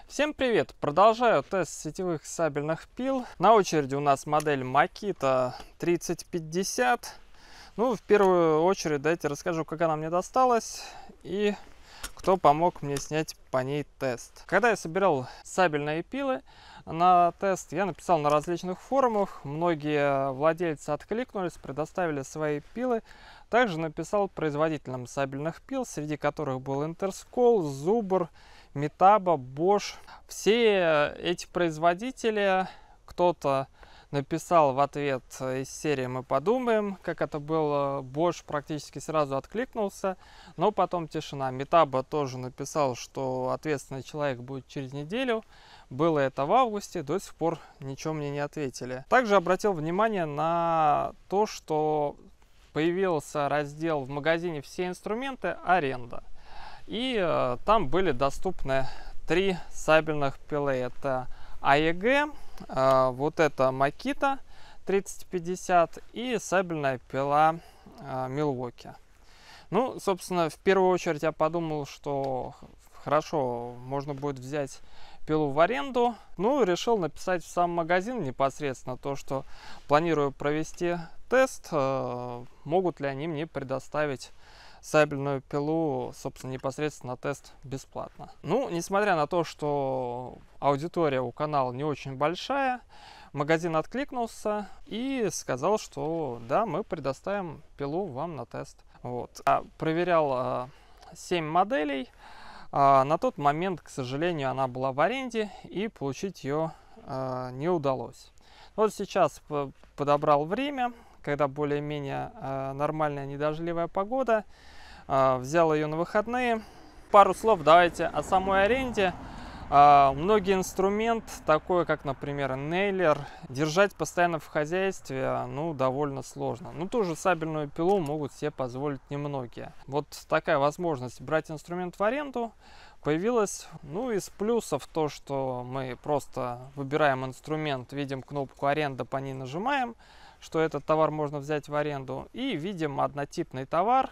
Всем привет! Продолжаю тест сетевых сабельных пил. На очереди у нас модель Makita 3050. В первую очередь давайте расскажу, как она мне досталась и кто помог мне снять по ней тест. Когда я собирал сабельные пилы на тест, я написал на различных форумах. Многие владельцы откликнулись, предоставили свои пилы. Также написал производителям сабельных пил, среди которых был Интерскол, Зубр, Метаба, Bosch. Все эти производители, кто-то написал в ответ из серии «Мы подумаем», как это было. Bosch практически сразу откликнулся, но потом тишина. Метаба тоже написал, что ответственный человек будет через неделю. Было это в августе, до сих пор ничего мне не ответили. Также обратил внимание на то, что появился раздел в магазине «Все инструменты. Аренда». И там были доступны 3 сабельных пилы. Это AEG, вот это Makita 3050 и сабельная пила Milwaukee. Собственно, в первую очередь я подумал, что хорошо, можно будет взять пилу в аренду. Решил написать в сам магазин непосредственно то, что планирую провести тест, могут ли они мне предоставить сабельную пилу, собственно, непосредственно на тест бесплатно. Несмотря на то, что аудитория у канала не очень большая, магазин откликнулся и сказал, что да, мы предоставим пилу вам на тест. Проверял 7 моделей. На тот момент, к сожалению, она была в аренде и получить ее не удалось. Сейчас подобрал время, когда более-менее нормальная недождливая погода. Взял ее на выходные. Пару слов давайте о самой аренде. Многие инструмент, такой как, например, нейлер, держать постоянно в хозяйстве, довольно сложно. Ту же сабельную пилу могут себе позволить немногие. Вот такая возможность брать инструмент в аренду появилась. Из плюсов то, что мы просто выбираем инструмент, видим кнопку «Аренда», по ней нажимаем, что этот товар можно взять в аренду, и видим однотипный товар,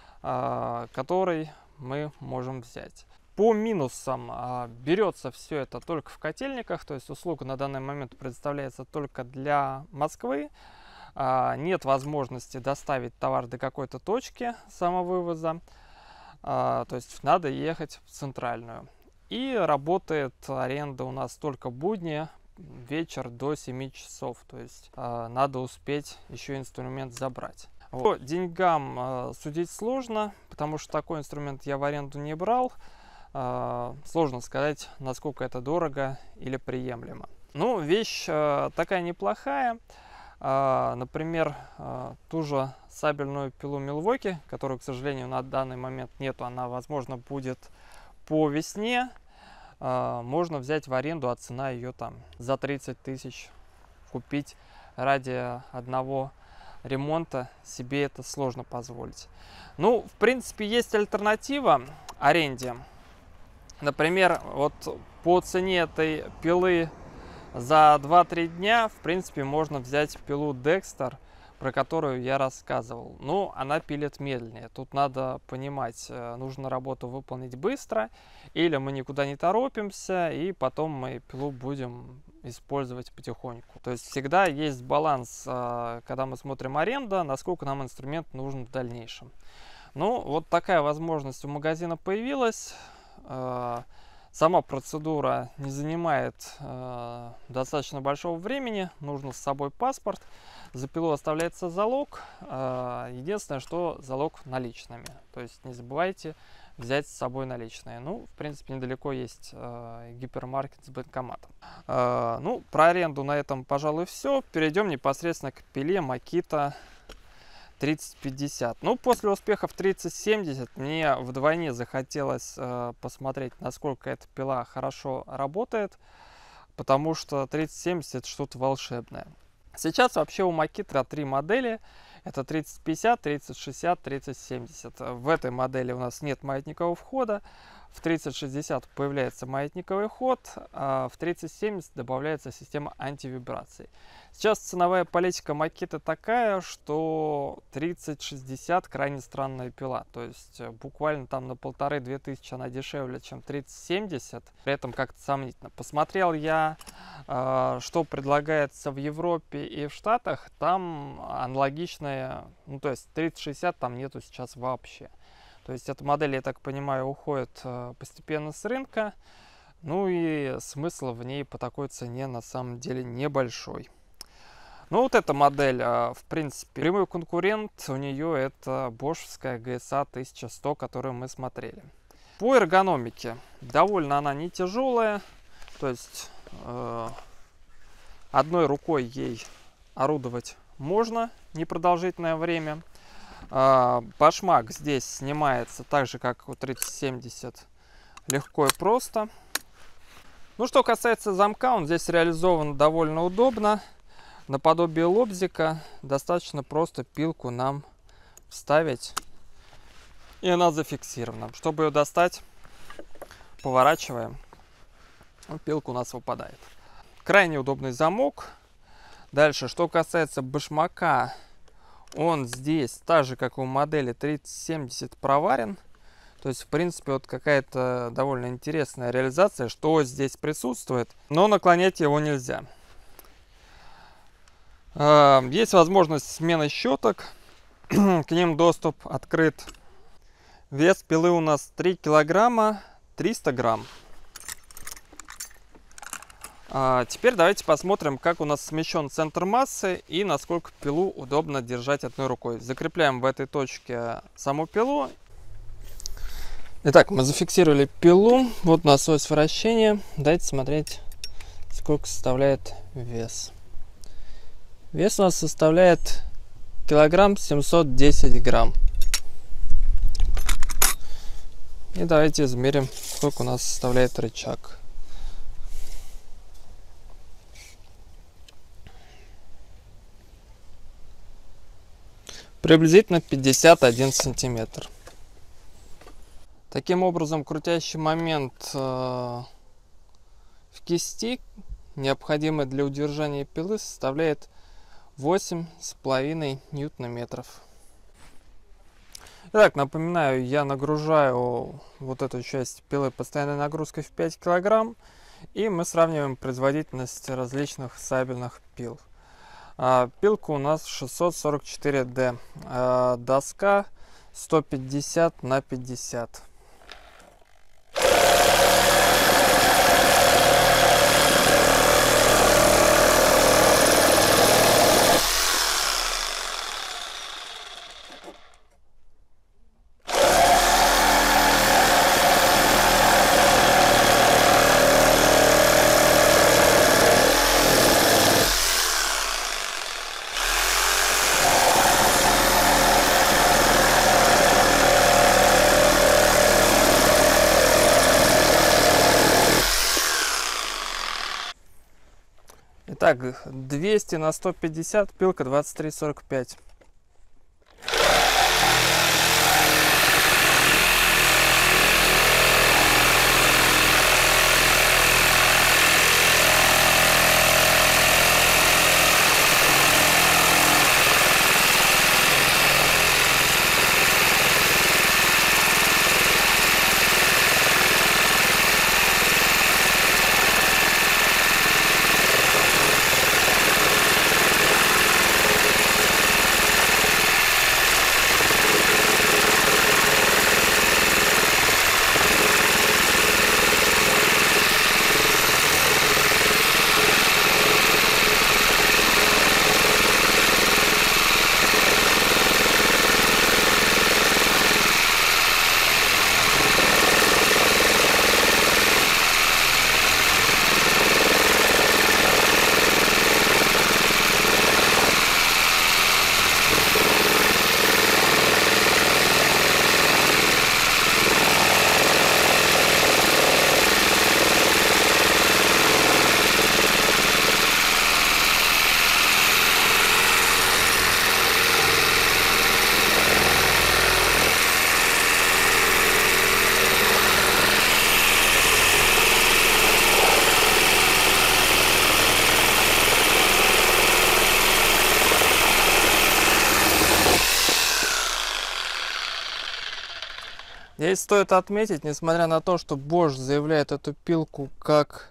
который мы можем взять. По минусам, берется все это только в котельниках, то есть услуга на данный момент предоставляется только для Москвы. Нет возможности доставить товар до какой-то точки самовывоза, то есть надо ехать в центральную. И работает аренда у нас только будни, вечер до 7 часов, то есть надо успеть еще инструмент забрать. По деньгам судить сложно, потому что такой инструмент я в аренду не брал. Сложно сказать, насколько это дорого или приемлемо. Вещь такая неплохая. Например, ту же сабельную пилу Milwaukee, которую, к сожалению, на данный момент нету, она, возможно, будет по весне. Можно взять в аренду, а цена ее там за 30 тысяч. Купить ради одного ремонта себе это сложно позволить. В принципе, есть альтернатива аренде. Например, вот по цене этой пилы за 2-3 дня, в принципе, можно взять пилу Dexter, про которую я рассказывал. Она пилит медленнее. Тут надо понимать, нужно работу выполнить быстро, или мы никуда не торопимся, и потом мы пилу будем использовать потихоньку. То есть всегда есть баланс, когда мы смотрим аренда, насколько нам инструмент нужен в дальнейшем. Вот такая возможность у магазина появилась. Сама процедура не занимает достаточно большого времени. Нужно с собой паспорт. За пилу оставляется залог. Единственное, что залог наличными. То есть не забывайте взять с собой наличные. В принципе, недалеко есть гипермаркет с банкоматом. Про аренду на этом, пожалуй, все. Перейдем непосредственно к пиле Makita 3050. После успехов 3070 мне вдвойне захотелось посмотреть, насколько эта пила хорошо работает, потому что 3070 что-то волшебное. Сейчас вообще у Makita 3 модели. Это 3050, 3060, 3070. В этой модели у нас нет маятникового входа. В 3060 появляется маятниковый ход, а в 3070 добавляется система антивибраций. Сейчас ценовая политика Makita такая, что 3060 крайне странная пила. То есть буквально там на 1500-2000 она дешевле, чем 3070. При этом как-то сомнительно. Посмотрел я, что предлагается в Европе и в Штатах. Там аналогичная, ну то есть 3060 там нету сейчас вообще. То есть эта модель, я так понимаю, уходит постепенно с рынка. Ну и смысл в ней по такой цене на самом деле небольшой. Ну вот эта модель, в принципе, прямой конкурент у нее это бошевская GSA 1100, которую мы смотрели. По эргономике довольно она не тяжелая. То есть одной рукой ей орудовать можно непродолжительное время. Башмак здесь снимается так же, как у 3070, легко и просто. Ну, что касается замка, он здесь реализован довольно удобно. Наподобие лобзика достаточно просто пилку нам вставить, и она зафиксирована. Чтобы ее достать, поворачиваем, пилка у нас выпадает. Крайне удобный замок. Дальше, что касается башмака, он здесь, так же как у модели 3070, проварен. То есть, в принципе, вот какая-то довольно интересная реализация, что здесь присутствует, но наклонять его нельзя. Есть возможность смены щеток, к ним доступ открыт. Вес пилы у нас 3 килограмма 300 грамм. Теперь давайте посмотрим, как у нас смещен центр массы и насколько пилу удобно держать одной рукой. Закрепляем в этой точке саму пилу. Итак, мы зафиксировали пилу. Вот у нас ось вращения. Давайте смотреть, сколько составляет вес. Вес у нас составляет килограмм 710 грамм. И давайте измерим, сколько у нас составляет рычаг. Приблизительно 51 сантиметр. Таким образом, крутящий момент в кисти, необходимый для удержания пилы, составляет 8,5 ньютон-метров. Итак, напоминаю, я нагружаю вот эту часть пилы постоянной нагрузкой в 5 килограмм, и мы сравниваем производительность различных сабельных пил. Пилка у нас 644D, доска 150 на 50. Итак, 200 на 150, пилка 23,45. Здесь стоит отметить, несмотря на то, что Bosch заявляет эту пилку как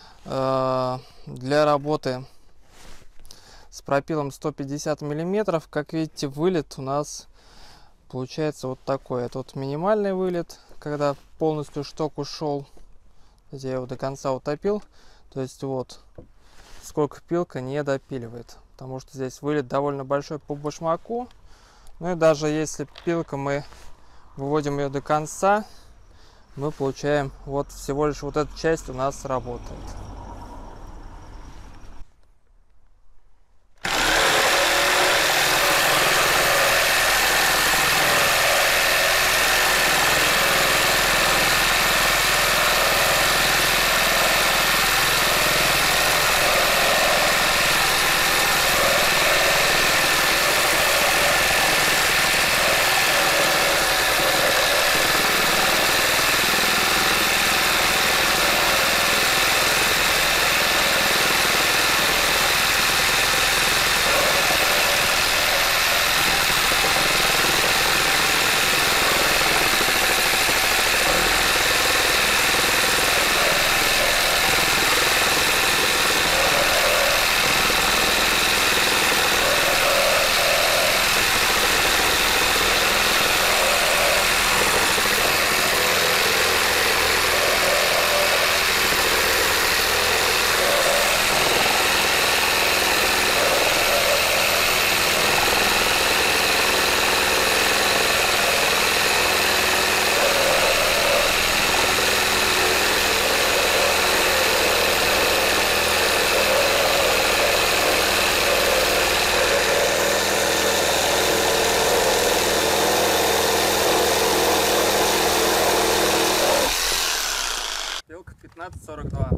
для работы с пропилом 150 миллиметров, как видите, вылет у нас получается вот такой. Это вот минимальный вылет, когда полностью шток ушел. Я его до конца утопил. То есть вот сколько пилка не допиливает, потому что здесь вылет довольно большой по башмаку. Ну и даже если пилка мы выводим ее до конца, мы получаем вот всего лишь вот эта часть у нас работает. Пилка 1542.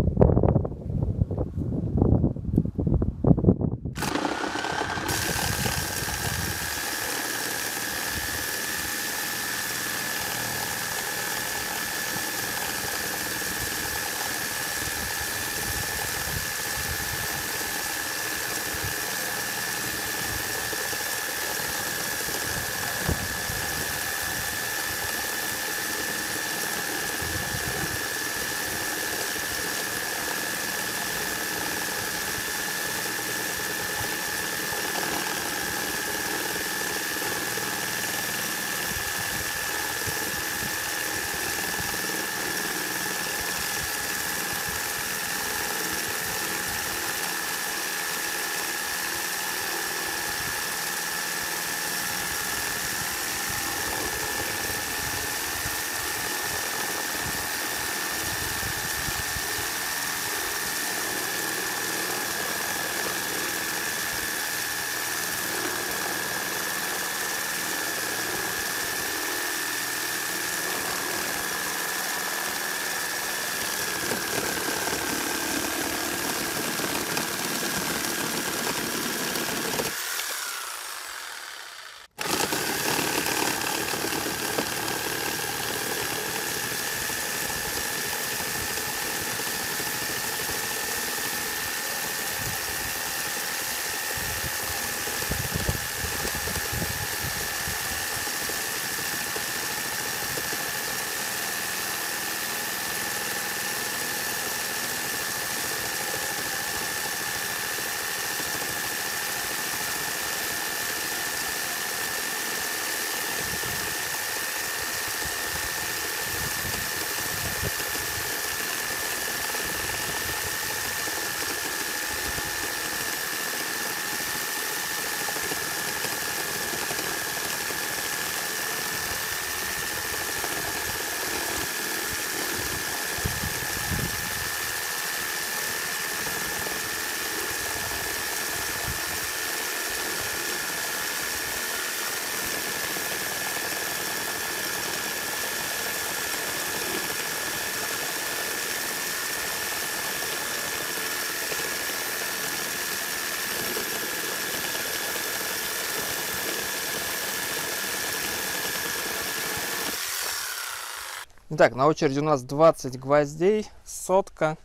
Итак, на очереди у нас 20 гвоздей, сотка,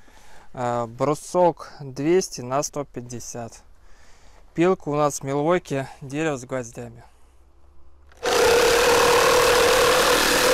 брусок 200 на 150. Пилка у нас Milwaukee, дерево с гвоздями.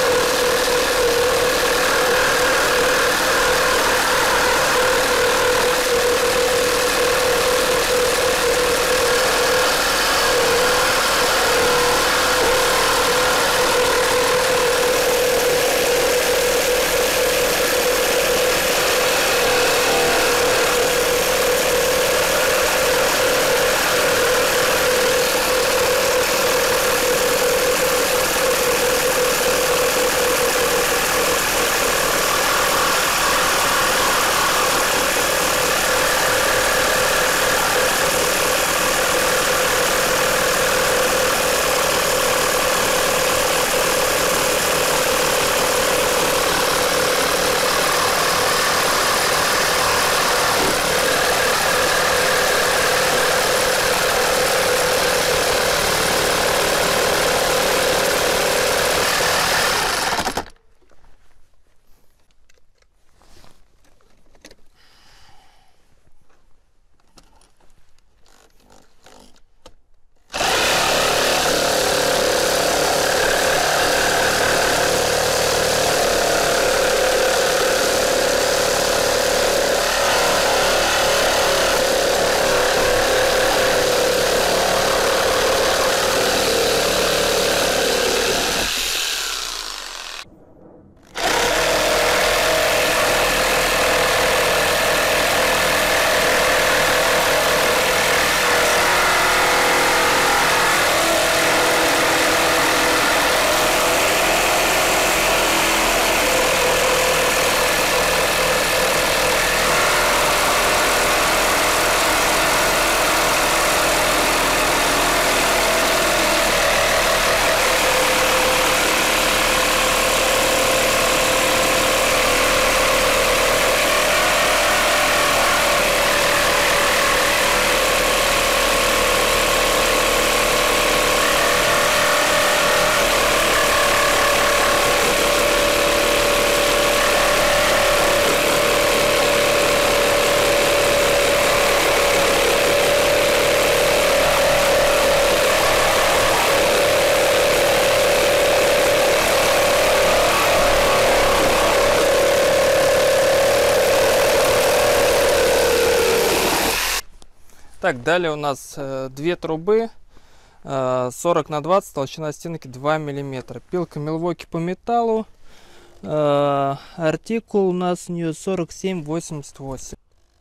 Так, далее у нас две трубы 40 на 20, толщина стенки 2 мм. Пилка Milwaukee по металлу. Артикул у нас у нее 4788.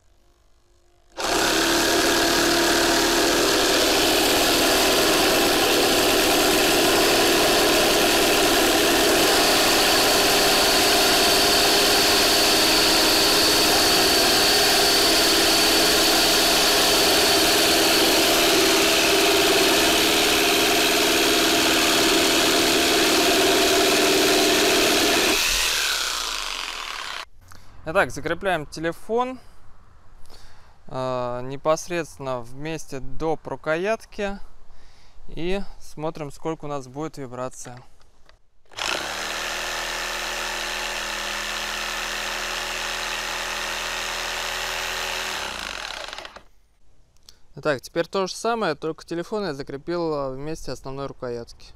Итак, закрепляем телефон непосредственно вместе доп. Рукоятки и смотрим, сколько у нас будет вибрация. Итак, теперь то же самое, только телефон я закрепил вместе основной рукоятки.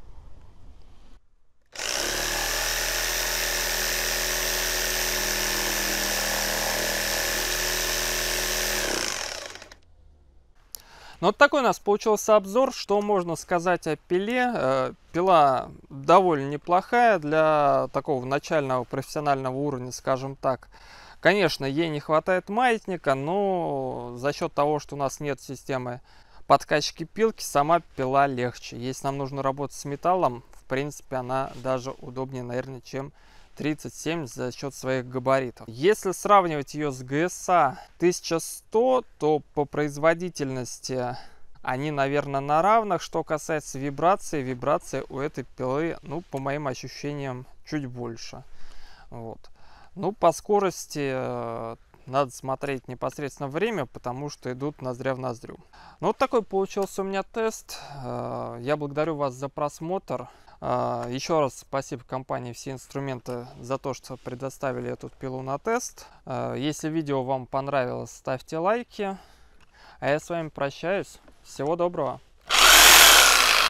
Ну, вот такой у нас получился обзор. Что можно сказать о пиле? Пила довольно неплохая для такого начального профессионального уровня, скажем так. Конечно, ей не хватает маятника, но за счет того, что у нас нет системы подкачки пилки, сама пила легче. Если нам нужно работать с металлом, в принципе, она даже удобнее, наверное, чем 37 за счет своих габаритов. Если сравнивать ее с GSA 1100, то по производительности они, наверное, на равных. Что касается вибрации, вибрация у этой пилы, ну, по моим ощущениям, чуть больше. Вот. Ну, по скорости надо смотреть непосредственно время, потому что идут ноздря в ноздрю. Ну, вот такой получился у меня тест. Я благодарю вас за просмотр. Еще раз спасибо компании «Все инструменты» за то, что предоставили эту пилу на тест. Если видео вам понравилось, ставьте лайки. А я с вами прощаюсь. Всего доброго.